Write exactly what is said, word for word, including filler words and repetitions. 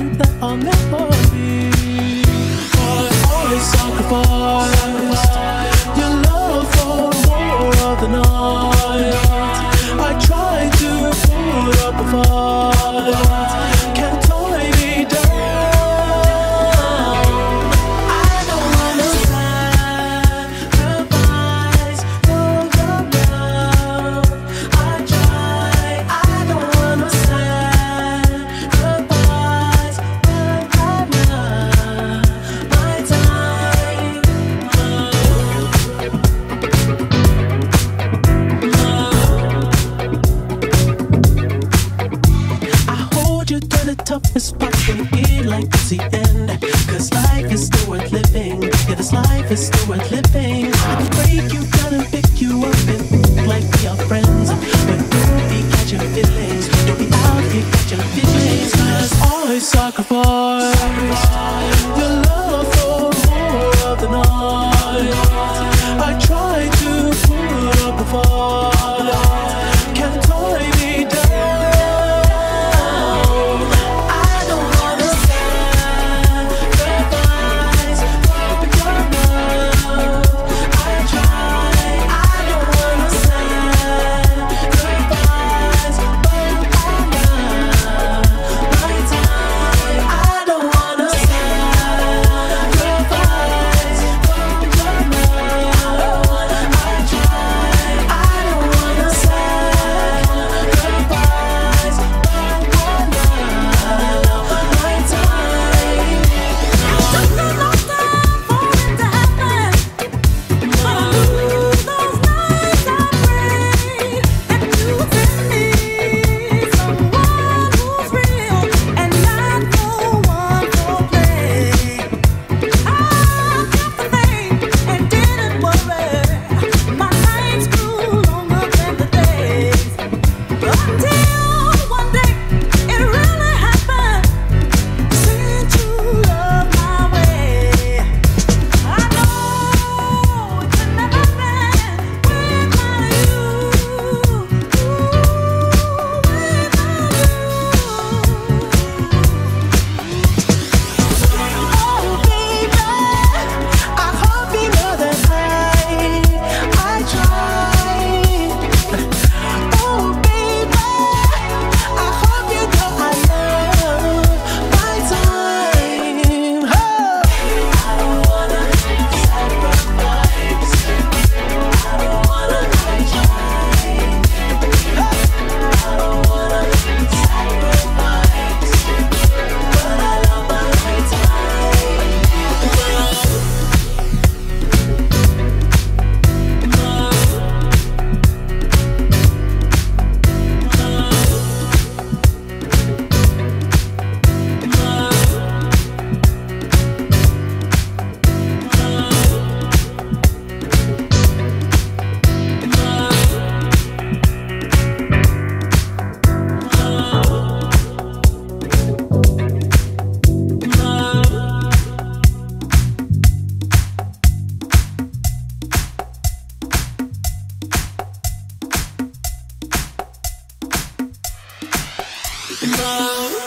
that I'll never be. I always sacrifice your love for more of the night. I try to put up a fight, can't tie me down. I don't wanna sacrifice your love. I try, I don't wanna sacrifice my time, my time. I hold you to the toughest part when you feel like it's the end. Cause life is still worth living. Yeah, this life is still worth living. I can break you down and pick you up and like we are friends. But don't be catching feelings. Don't be out here catching feelings. Cause I sacrifice your love for more of the night. I try to put up a fight, can't tie me down. I don't wanna sacrifice your love. I try, I don't wanna sacrifice my time, my time. I don't wanna sacrifice your love. I try, I don't wanna sacrifice my love.